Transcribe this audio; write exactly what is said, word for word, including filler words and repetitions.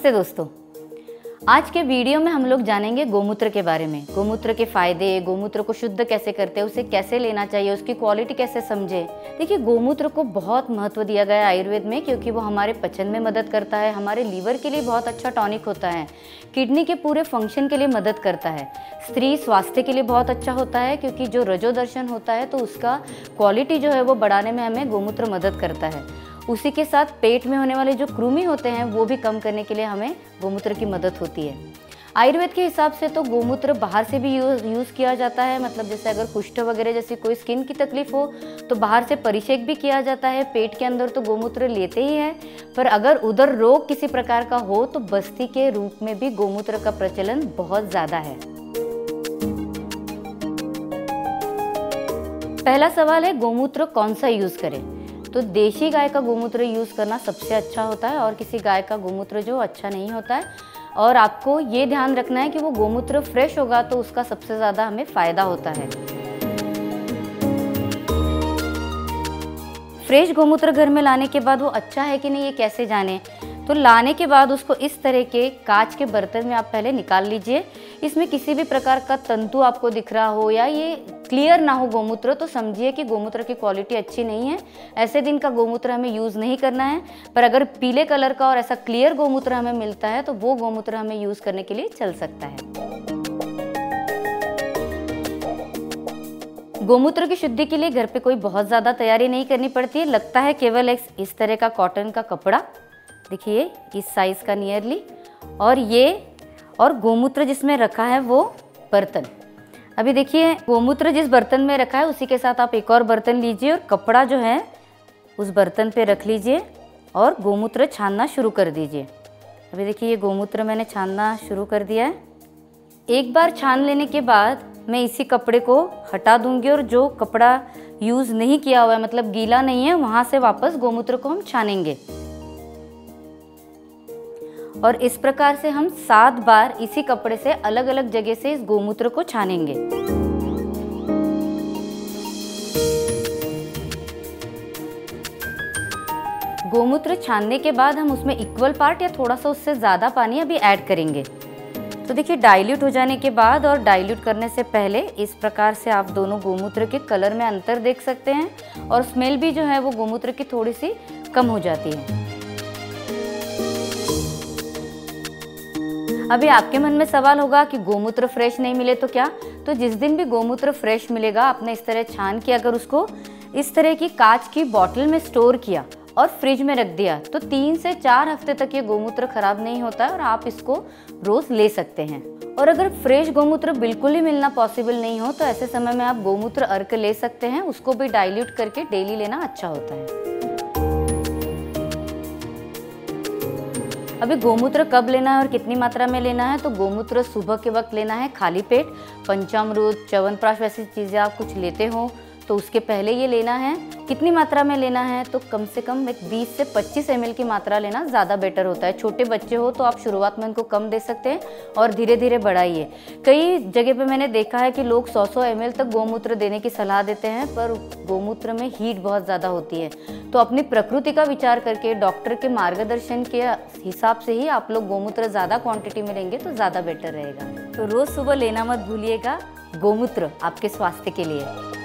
नमस्ते दोस्तों, आज के वीडियो में हम लोग जानेंगे गोमूत्र के बारे में। गोमूत्र के फायदे, गोमूत्र को शुद्ध कैसे करते हैं, उसे कैसे लेना चाहिए, उसकी क्वालिटी कैसे समझे। देखिए, गोमूत्र को बहुत महत्व दिया गया है आयुर्वेद में, क्योंकि वो हमारे पचन में मदद करता है, हमारे लीवर के लिए बहुत अच्छा टॉनिक होता है, किडनी के पूरे फंक्शन के लिए मदद करता है, स्त्री स्वास्थ्य के लिए बहुत अच्छा होता है, क्योंकि जो रजोदर्शन होता है तो उसका क्वालिटी जो है वो बढ़ाने में हमें गोमूत्र मदद करता है। उसी के साथ पेट में होने वाले जो कृमि होते हैं वो भी कम करने के लिए हमें गोमूत्र की मदद होती है। आयुर्वेद के हिसाब से तो गोमूत्र बाहर से भी यूज़ यूज़ किया जाता है, मतलब जैसे अगर कुष्ठ वगैरह जैसी कोई स्किन की तकलीफ हो तो बाहर से परिषेक भी किया जाता है। पेट के अंदर तो गोमूत्र लेते ही हैं, पर अगर उधर रोग किसी प्रकार का हो तो बस्ती के रूप में भी गोमूत्र का प्रचलन बहुत ज़्यादा है। पहला सवाल है, गोमूत्र कौन सा यूज़ करें? तो देशी गाय का गोमूत्र यूज़ करना सबसे अच्छा होता है, और किसी गाय का गोमूत्र जो अच्छा नहीं होता है। और आपको ये ध्यान रखना है कि वो गोमूत्र फ्रेश होगा तो उसका सबसे ज़्यादा हमें फ़ायदा होता है। फ्रेश गोमूत्र घर में लाने के बाद वो अच्छा है कि नहीं, ये कैसे जाने? तो लाने के बाद उसको इस तरह के कांच के बर्तन में आप पहले निकाल लीजिए। इसमें किसी भी प्रकार का तंतु आपको दिख रहा हो या ये क्लियर ना हो गोमूत्र, तो समझिए कि गोमूत्र की क्वालिटी अच्छी नहीं है। ऐसे दिन का गोमूत्र हमें यूज़ नहीं करना है। पर अगर पीले कलर का और ऐसा क्लियर गोमूत्र हमें मिलता है तो वो गोमूत्र हमें यूज़ करने के लिए चल सकता है। गोमूत्र की शुद्धि के लिए घर पे कोई बहुत ज़्यादा तैयारी नहीं करनी पड़ती है। लगता है केवल एक इस तरह का कॉटन का कपड़ा, देखिए इस साइज़ का नियरली, और ये और गोमूत्र जिसमें रखा है वो बर्तन। अभी देखिए, गोमूत्र जिस बर्तन में रखा है उसी के साथ आप एक और बर्तन लीजिए और कपड़ा जो है उस बर्तन पे रख लीजिए और गोमूत्र छानना शुरू कर दीजिए। अभी देखिए, ये गोमूत्र मैंने छानना शुरू कर दिया है। एक बार छान लेने के बाद मैं इसी कपड़े को हटा दूंगी, और जो कपड़ा यूज़ नहीं किया हुआ है, मतलब गीला नहीं है, वहाँ से वापस गोमूत्र को हम छानेंगे। और इस प्रकार से हम सात बार इसी कपड़े से अलग अलग जगह से इस गोमूत्र को छानेंगे। गोमूत्र छानने के बाद हम उसमें इक्वल पार्ट या थोड़ा सा उससे ज़्यादा पानी अभी ऐड करेंगे। तो देखिए, डाइल्यूट हो जाने के बाद और डाइल्यूट करने से पहले इस प्रकार से आप दोनों गोमूत्र के कलर में अंतर देख सकते हैं, और स्मेल भी जो है वो गोमूत्र की थोड़ी सी कम हो जाती है। अभी आपके मन में सवाल होगा कि गोमूत्र फ्रेश नहीं मिले तो क्या? तो जिस दिन भी गोमूत्र फ्रेश मिलेगा, आपने इस तरह छान के अगर उसको इस तरह की कांच की बॉटल में स्टोर किया और फ्रिज में रख दिया तो तीन से चार हफ्ते तक ये गोमूत्र खराब नहीं होता है और आप इसको रोज ले सकते हैं। और अगर फ्रेश गोमूत्र बिल्कुल ही मिलना पॉसिबल नहीं हो तो ऐसे समय में आप गोमूत्र अर्क ले सकते हैं, उसको भी डाइल्यूट करके डेली लेना अच्छा होता है। अभी गोमूत्र कब लेना है और कितनी मात्रा में लेना है? तो गोमूत्र सुबह के वक्त लेना है खाली पेट। पंचामृत, च्यवनप्राश वैसी चीज़ें आप कुछ लेते हो तो उसके पहले ये लेना है। कितनी मात्रा में लेना है? तो कम से कम एक बीस से पच्चीस एम एल की मात्रा लेना ज़्यादा बेटर होता है। छोटे बच्चे हो तो आप शुरुआत में उनको कम दे सकते हैं और धीरे धीरे बढ़ाइए। कई जगह पे मैंने देखा है कि लोग सौ सौ एम एल तक गोमूत्र देने की सलाह देते हैं, पर गोमूत्र में हीट बहुत ज़्यादा होती है। तो अपनी प्रकृति का विचार करके डॉक्टर के मार्गदर्शन के हिसाब से ही आप लोग गोमूत्र ज़्यादा क्वान्टिटी में लेंगे तो ज़्यादा बेटर रहेगा। तो रोज़ सुबह लेना मत भूलिएगा गोमूत्र आपके स्वास्थ्य के लिए।